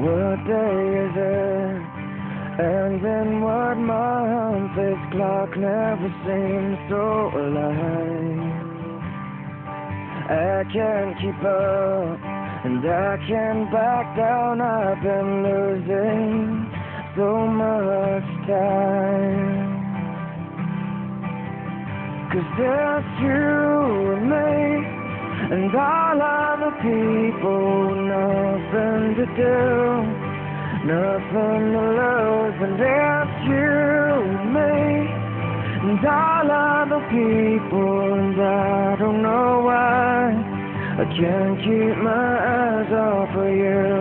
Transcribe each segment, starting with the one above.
What day is it? And then what month? This clock never seems so alive. I can't keep up, and I can't back down. I've been losing so much time. 'Cause there's you and me, and all other people, nothing to do, nothing to lose. And there's you and me, and all other people, and I don't know why I can't keep my eyes off of you.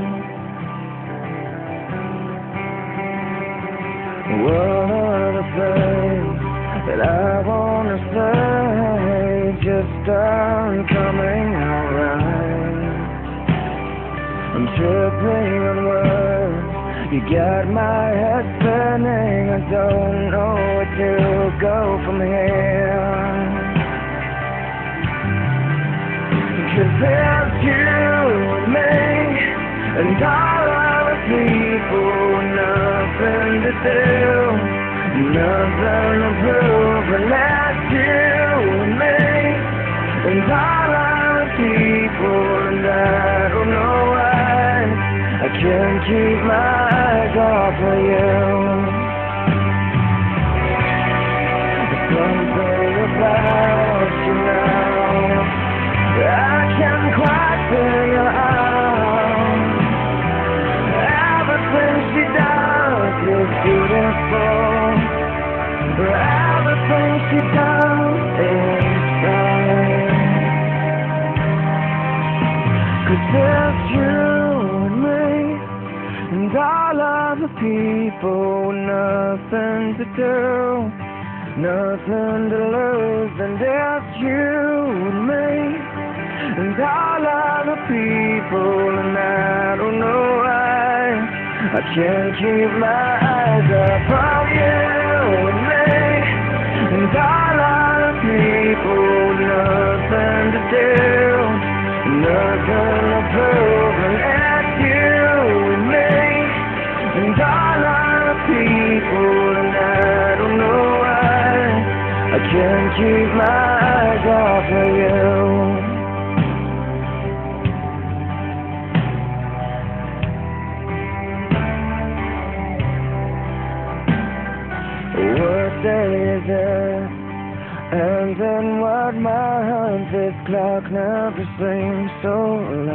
What are the things that I wanna say just aren't coming out right? I'm tripping on words, you got my head spinning. I don't know where to go from here. 'Cause there's you and me, and all other people, nothing to do, nothing to prove. And that's you and me, and all other people, and I don't know why I can't keep my eyes off of you. Something about you now I can't quite figure out. Everything she does is beautiful. Everything she does is right. 'Cause there's you and me, and all other people, nothing to do, nothing to lose. And there's you and me, and all other people, and I don't know why I can't keep my eyes up on you and me, and all other people, nothing to do, nothing to prove. And that's you and me, and all other people, and I don't know why I can't keep my eyes off of you. What day is it? And then what month? This clock never seems so alive.